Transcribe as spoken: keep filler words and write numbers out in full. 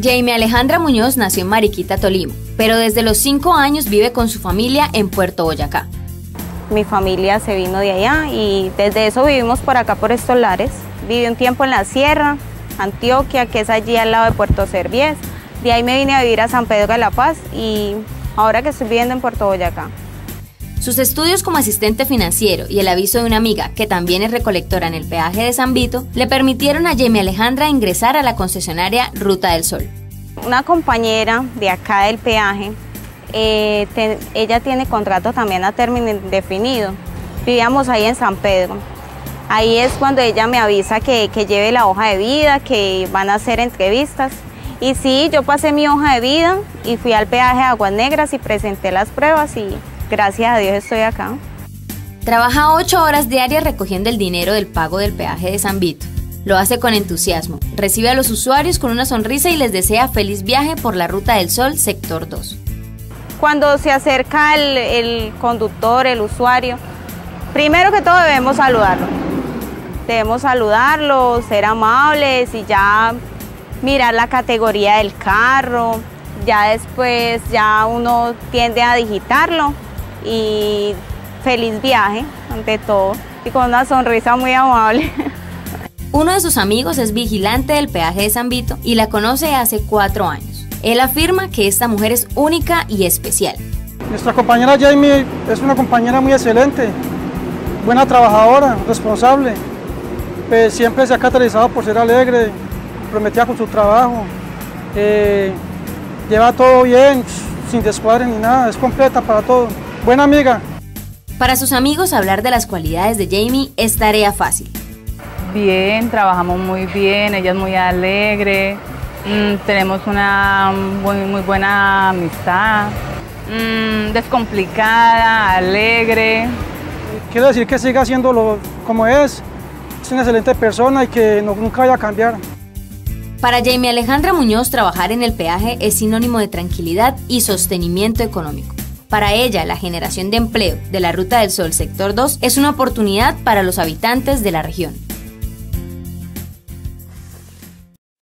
Jamie Alejandra Muñoz nació en Mariquita, Tolima, pero desde los cinco años vive con su familia en Puerto Boyacá. Mi familia se vino de allá y desde eso vivimos por acá, por estos lares. Viví un tiempo en la Sierra, Antioquia, que es allí al lado de Puerto Servies. De ahí me vine a vivir a San Pedro de la Paz y ahora que estoy viviendo en Puerto Boyacá. Sus estudios como asistente financiero y el aviso de una amiga, que también es recolectora en el peaje de San Vito, le permitieron a Jamie Alejandra ingresar a la concesionaria Ruta del Sol. Una compañera de acá del peaje, eh, te, ella tiene contrato también a término indefinido. Vivíamos ahí en San Pedro. Ahí es cuando ella me avisa que, que lleve la hoja de vida, que van a hacer entrevistas. Y sí, yo pasé mi hoja de vida y fui al peaje de Aguas Negras y presenté las pruebas y gracias a Dios estoy acá. Trabaja ocho horas diarias recogiendo el dinero del pago del peaje de San Vito. Lo hace con entusiasmo, recibe a los usuarios con una sonrisa y les desea feliz viaje por la Ruta del Sol Sector dos. Cuando se acerca el, el conductor, el usuario, primero que todo debemos saludarlo. Debemos saludarlo, ser amables y ya mirar la categoría del carro. Ya después ya uno tiende a digitarlo y feliz viaje ante todo y con una sonrisa muy amable. Uno de sus amigos es vigilante del peaje de San Vito y la conoce hace cuatro años. Él afirma que esta mujer es única y especial. Nuestra compañera Jamie es una compañera muy excelente, buena trabajadora, responsable, pues siempre se ha caracterizado por ser alegre, comprometida con su trabajo, eh, lleva todo bien, sin descuadre ni nada, es completa para todo, buena amiga. Para sus amigos hablar de las cualidades de Jamie es tarea fácil. Bien, trabajamos muy bien, ella es muy alegre, mmm, tenemos una muy, muy buena amistad, mmm, descomplicada, alegre. Quiero decir que siga haciéndolo como es, es una excelente persona y que no, nunca vaya a cambiar. Para Jamie Alejandra Muñoz, trabajar en el peaje es sinónimo de tranquilidad y sostenimiento económico. Para ella, la generación de empleo de la Ruta del Sol Sector dos es una oportunidad para los habitantes de la región.